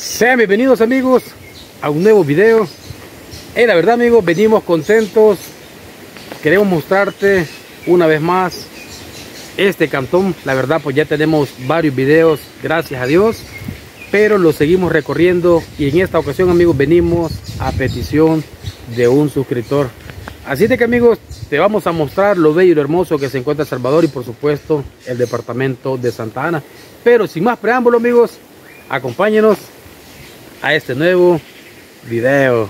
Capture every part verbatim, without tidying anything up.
Sean bienvenidos amigos a un nuevo video. Eh, la verdad amigos, venimos contentos. Queremos mostrarte una vez más este cantón. La verdad pues ya tenemos varios videos, gracias a Dios, pero lo seguimos recorriendo. Y en esta ocasión amigos venimos a petición de un suscriptor. Así de que amigos, te vamos a mostrar lo bello y lo hermoso que se encuentra El Salvador y por supuesto el departamento de Santa Ana. Pero sin más preámbulo amigos, acompáñenos a este nuevo video.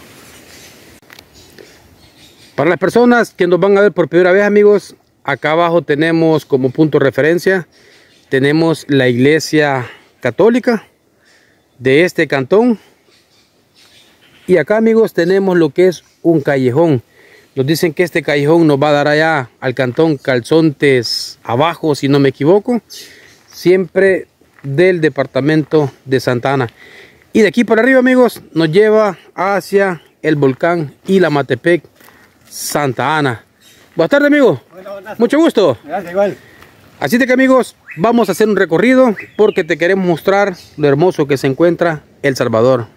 Para las personas que nos van a ver por primera vez amigos, acá abajo tenemos como punto de referencia, tenemos la iglesia católica de este cantón. Y acá amigos tenemos lo que es un callejón. Nos dicen que este callejón nos va a dar allá al cantón Calzontes Abajo, si no me equivoco, siempre del departamento de Santa Ana. Y de aquí para arriba amigos nos lleva hacia el volcán Ilamatepec, Santa Ana. Buenas tardes amigos. Bueno, buenas. Mucho gusto. Gracias, igual. Así de que amigos, vamos a hacer un recorrido porque te queremos mostrar lo hermoso que se encuentra El Salvador.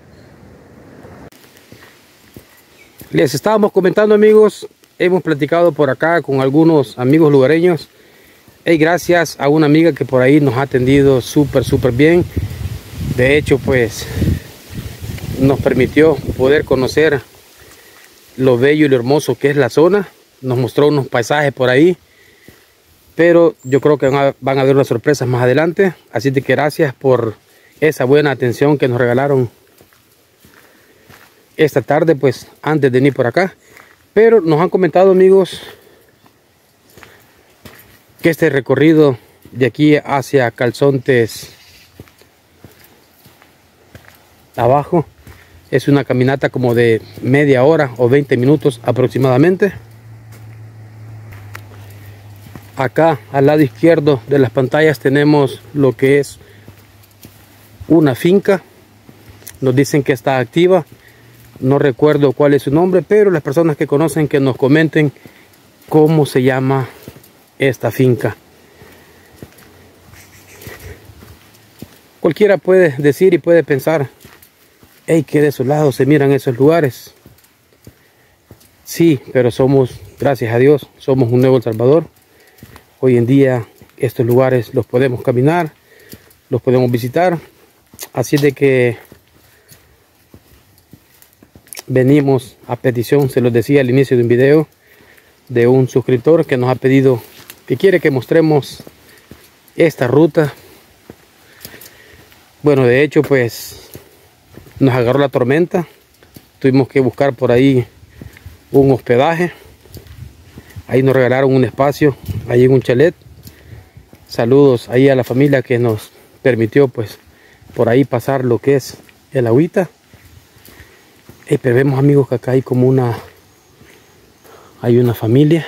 Les estábamos comentando amigos, hemos platicado por acá con algunos amigos lugareños. Y gracias a una amiga que por ahí nos ha atendido súper súper bien. De hecho pues nos permitió poder conocer lo bello y lo hermoso que es la zona. Nos mostró unos paisajes por ahí, pero yo creo que van a, van a haber unas sorpresas más adelante. Así que gracias por esa buena atención que nos regalaron esta tarde pues antes de venir por acá. Pero nos han comentado amigos que este recorrido de aquí hacia Calzontes Abajo es una caminata como de media hora o veinte minutos aproximadamente. Acá al lado izquierdo de las pantallas tenemos lo que es una finca. Nos dicen que está activa. No recuerdo cuál es su nombre, pero las personas que conocen que nos comenten cómo se llama esta finca. Cualquiera puede decir y puede pensar, hey, qué desolado se miran esos lugares. Sí, pero somos, gracias a Dios, somos un nuevo El Salvador. Hoy en día estos lugares los podemos caminar, los podemos visitar. Así de que venimos a petición, se los decía al inicio de un video, de un suscriptor que nos ha pedido que quiere que mostremos esta ruta. Bueno, de hecho pues nos agarró la tormenta, tuvimos que buscar por ahí un hospedaje. Ahí nos regalaron un espacio, ahí en un chalet. Saludos ahí a la familia que nos permitió pues por ahí pasar lo que es el agüita. Eh, pero vemos amigos que acá hay como una, hay una familia.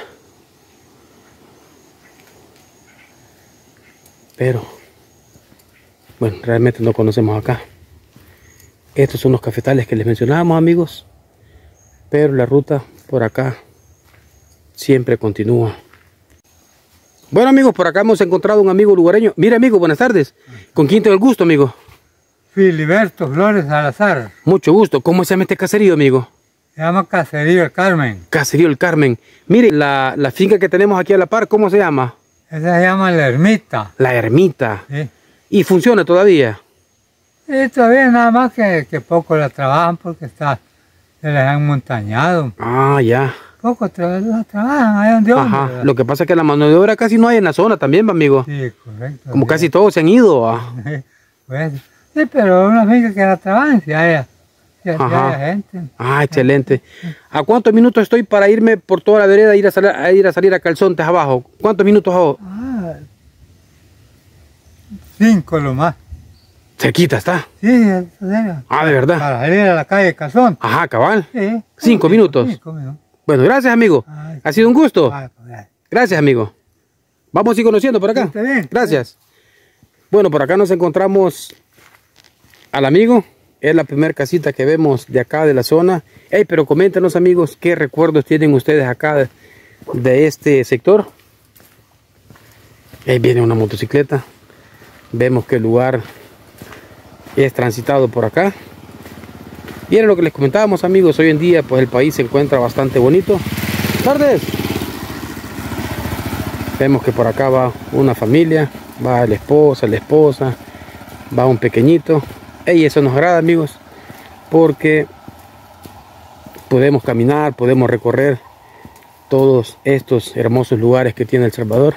Pero, bueno, realmente no conocemos acá. Estos son los cafetales que les mencionábamos amigos. Pero la ruta por acá siempre continúa. Bueno amigos, por acá hemos encontrado un amigo lugareño. Mira amigo, buenas tardes. ¿Con quién tengo el gusto amigo? Filiberto Flores Salazar. Mucho gusto. ¿Cómo se llama este caserío amigo? Se llama Caserío El Carmen. Caserío El Carmen. Mire, la, la finca que tenemos aquí a la par, ¿cómo se llama? Esa se llama La Ermita. La Ermita. Sí. ¿Y funciona todavía? Y todavía nada más que, que poco la trabajan porque está, se les han montañado. Ah, ya. Poco tra la trabajan, ahí donde Ajá. hombre, Lo que pasa es que la mano de obra casi no hay en la zona también, amigo. sí, correcto. Como sí. casi todos se han ido. ¿Ah? Pues, sí, pero una finca que la trabajan, si hay, si hay, si hay gente. Ah, excelente. ¿A cuántos minutos estoy para irme por toda la vereda, ir a, sal a ir a salir a Calzontes Abajo? ¿Cuántos minutos hago? Ah, cinco lo más. Cerquita está. Sí, eso era. Ah, de verdad. Para salir a la calle Calzón. Ajá, cabal. Sí. Cinco minutos. Cinco minutos. Bueno, gracias amigo. Ay, Ha sido un gusto. ay, pues, Gracias amigo. Vamos a ir conociendo por acá. Está bien. Gracias. Bueno, por acá nos encontramos al amigo. Es la primera casita que vemos de acá de la zona. Hey, pero coméntanos amigos, ¿qué recuerdos tienen ustedes acá de, de este sector? Ahí viene una motocicleta. Vemos que el lugar es transitado por acá. Y era lo que les comentábamos, amigos, hoy en día pues el país se encuentra bastante bonito. ¡Tardes! Vemos que por acá va una familia, va la esposa, la esposa, va un pequeñito. Y eso nos agrada, amigos, porque podemos caminar, podemos recorrer todos estos hermosos lugares que tiene El Salvador.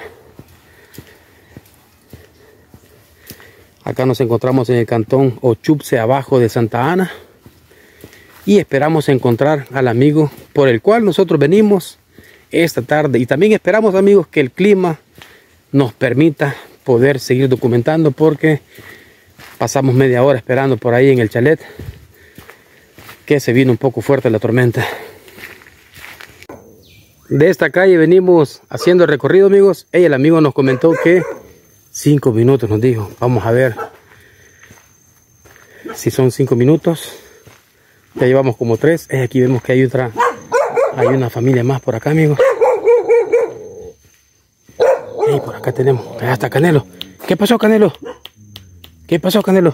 Acá nos encontramos en el cantón Ochupse, abajo de Santa Ana. Y esperamos encontrar al amigo por el cual nosotros venimos esta tarde. Y también esperamos, amigos, que el clima nos permita poder seguir documentando, porque pasamos media hora esperando por ahí en el chalet, que se vino un poco fuerte la tormenta. De esta calle venimos haciendo el recorrido, amigos. Y el amigo nos comentó que cinco minutos, nos dijo. Vamos a ver si son cinco minutos. Ya llevamos como tres. Y aquí vemos que hay otra, hay una familia más por acá, amigos. Y por acá tenemos, allá está Canelo. ¿Qué pasó, Canelo? ¿Qué pasó, Canelo?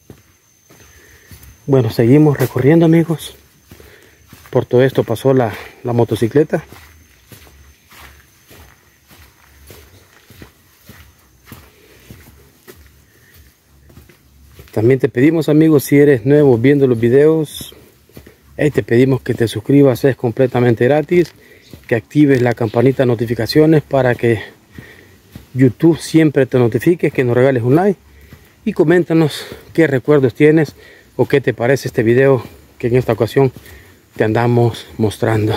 Bueno, seguimos recorriendo, amigos. Por todo esto pasó la, la motocicleta. También te pedimos, amigos, si eres nuevo viendo los videos, hey, te pedimos que te suscribas, es completamente gratis, que actives la campanita de notificaciones para que YouTube siempre te notifique, que nos regales un like y coméntanos qué recuerdos tienes o qué te parece este video que en esta ocasión te andamos mostrando.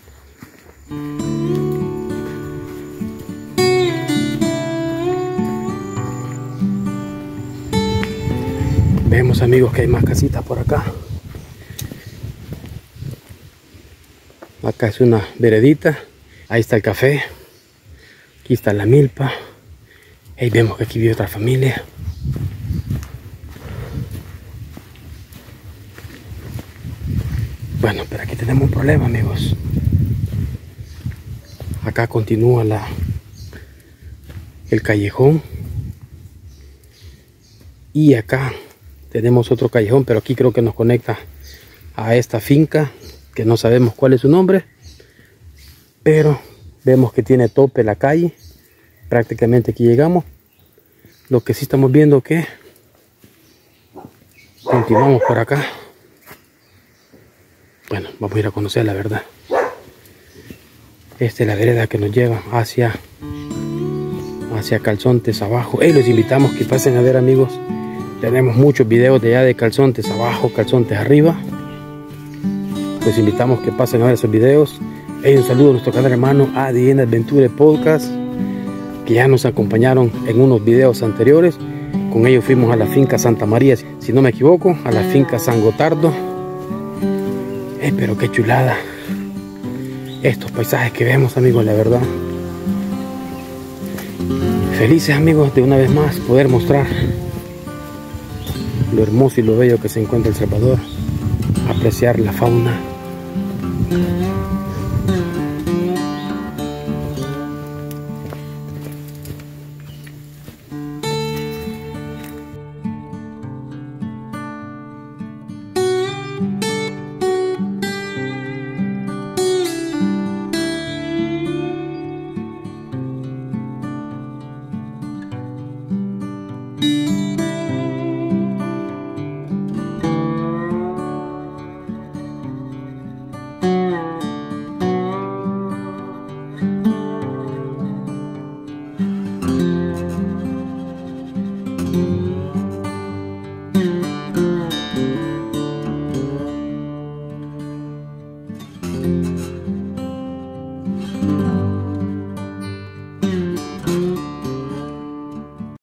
Vemos, amigos, que hay más casitas por acá. Acá es una veredita. Ahí está el café. Aquí está la milpa. Ahí vemos que aquí vive otra familia. Bueno, pero aquí tenemos un problema, amigos. Acá continúa la el callejón. Y acá tenemos otro callejón, pero aquí creo que nos conecta a esta finca, que no sabemos cuál es su nombre, pero vemos que tiene tope la calle. Prácticamente aquí llegamos. Lo que sí estamos viendo que continuamos por acá. Bueno, vamos a ir a conocer la verdad. Esta es la vereda que nos lleva hacia hacia Calzontes abajo. Y los invitamos que pasen a ver, amigos. Tenemos muchos videos de allá de Calzontes abajo, Calzontes arriba. Los invitamos que pasen a ver esos videos. Y un saludo a nuestro canal hermano A D N Adventure Podcast, que ya nos acompañaron en unos videos anteriores. Con ellos fuimos a la finca Santa María, si no me equivoco, a la finca San Gotardo. Eh, pero qué chulada estos paisajes que vemos, amigos, la verdad. Felices, amigos, de una vez más poder mostrar lo hermoso y lo bello que se encuentra El Salvador, apreciar la fauna